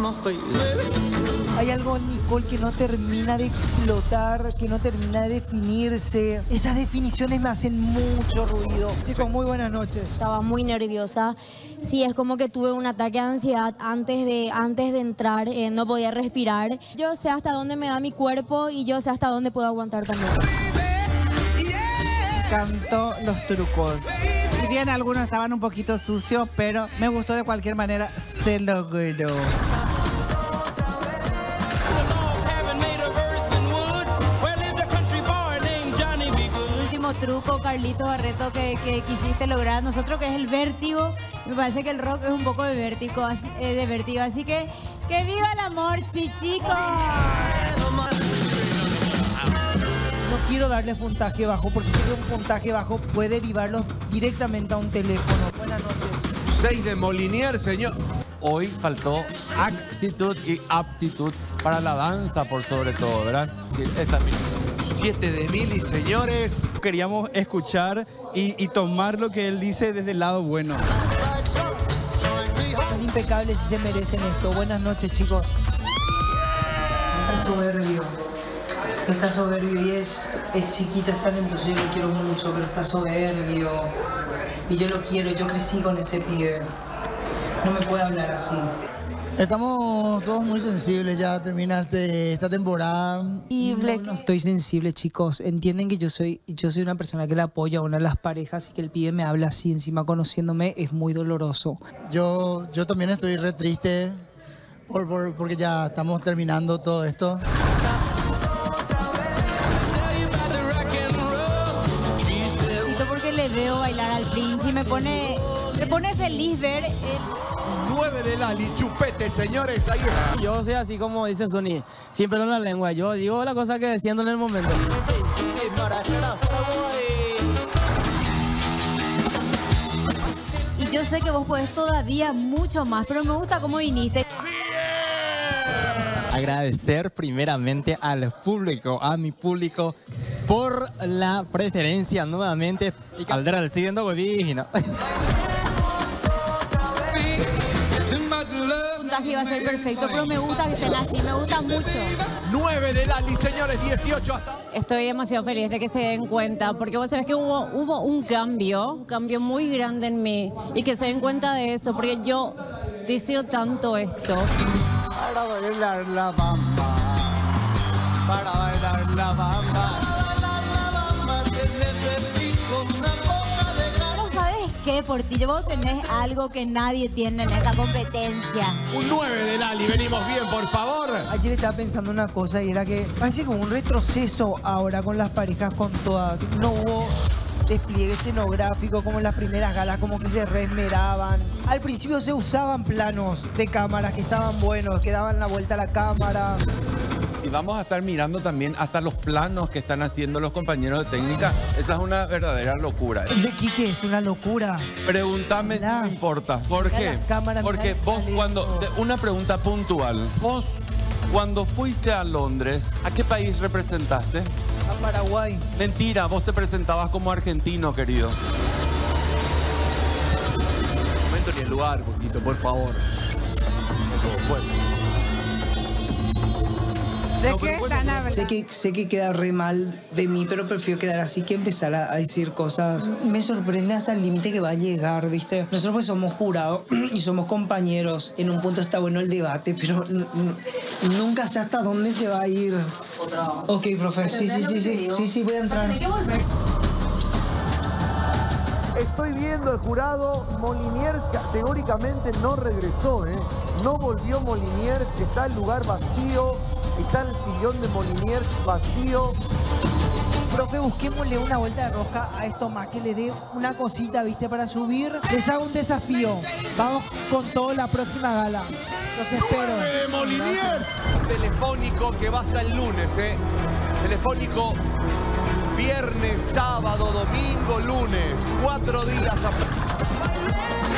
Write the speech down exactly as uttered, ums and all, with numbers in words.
Hay algo en Nicole que no termina de explotar, que no termina de definirse. Esas definiciones me hacen mucho ruido. Chicos, muy buenas noches. Estaba muy nerviosa. Sí, es como que tuve un ataque de ansiedad antes de, antes de entrar. Eh, no podía respirar. Yo sé hasta dónde me da mi cuerpo y yo sé hasta dónde puedo aguantar también. Cantó los trucos. Si bien algunos estaban un poquito sucios, pero me gustó de cualquier manera, se logró. Último truco, Carlito Barreto, que, que quisiste lograr. Nosotros que es el vértigo, me parece que el rock es un poco de vértigo, así, eh, de vértigo. Así que, ¡que viva el amor, chichicos! No quiero darle puntaje bajo porque sé que un puntaje bajo puede derivarlos directamente a un teléfono. Buenas noches. seis de Molinier, señor. Hoy faltó actitud y aptitud para la danza, por sobre todo, ¿verdad? Esta siete de Mili, señores. Queríamos escuchar y, y tomar lo que él dice desde el lado bueno. Son impecables y se merecen esto. Buenas noches, chicos. Está soberbio. Está soberbio y es, es chiquita, es talentoso. Yo lo quiero mucho, pero está soberbio. Y yo lo quiero, yo crecí con ese pibe. No me puede hablar así. Estamos todos muy sensibles, ya termina este, esta temporada. Y no, no estoy sensible, chicos. Entienden que yo soy, yo soy una persona que le apoya a una de las parejas y que el pibe me habla así, encima conociéndome, es muy doloroso. Yo, yo también estoy re triste por, por, porque ya estamos terminando todo esto. Porque le veo bailar al Prince y me pone, me pone feliz ver el... nueve de Lali, chupete, señores. Ahí está. Yo soy así como dice Sony, sin pelo en la lengua. Yo digo la cosa que siento en el momento. Y yo sé que vos podés todavía mucho más, pero me gusta cómo viniste. Agradecer primeramente al público, a mi público, por la preferencia nuevamente. Y Caldera el siguiente huevino. El puntaje iba a ser perfecto, pero me gusta que estén así, me gusta mucho. nueve de Lali, señores, dieciocho hasta... Estoy demasiado feliz de que se den cuenta, porque vos sabés que hubo, hubo un cambio, un cambio muy grande en mí, y que se den cuenta de eso, porque yo deseo tanto esto. Para bailar la bamba, para bailar la bamba. ¿Qué, Portillo? Vos tenés algo que nadie tiene en esta competencia. Un nueve de Lali, venimos bien, por favor. Ayer estaba pensando una cosa y era que parece como un retroceso ahora con las parejas, con todas. No hubo despliegue escenográfico como en las primeras galas, como que se reesmeraban. Al principio se usaban planos de cámaras que estaban buenos, que daban la vuelta a la cámara. Y vamos a estar mirando también hasta los planos que están haciendo los compañeros de técnica. Esa es una verdadera locura. El de Quique es una locura. Pregúntame si me importa. ¿Por qué? Porque vos cuando... Una pregunta puntual. Vos, cuando fuiste a Londres, ¿a qué país representaste? A Paraguay. Mentira, vos te presentabas como argentino, querido. Un momento ni el lugar, poquito, por favor. Bueno. ¿De no, qué están hablando? Sé que, sé que queda re mal de mí, pero prefiero quedar así que empezar a, a decir cosas. Me sorprende hasta el límite que va a llegar, ¿viste? Nosotros pues somos jurados y somos compañeros. En un punto está bueno el debate, pero nunca sé hasta dónde se va a ir. Ok, profe. Sí, sí, sí, sí. Sí, sí, voy a entrar. Estoy viendo el jurado, Molinier categóricamente no regresó, ¿eh? No volvió Molinier, está el lugar vacío, está el sillón de Molinier vacío. Profe, busquémosle una vuelta de rosca a esto más, que le dé una cosita, ¿viste? Para subir. Les hago un desafío. Vamos con todo la próxima gala. Los espero. ¡nueve, Molinier! Telefónico que va hasta el lunes, ¿eh? Telefónico viernes, sábado, domingo, lunes. Cuatro días a...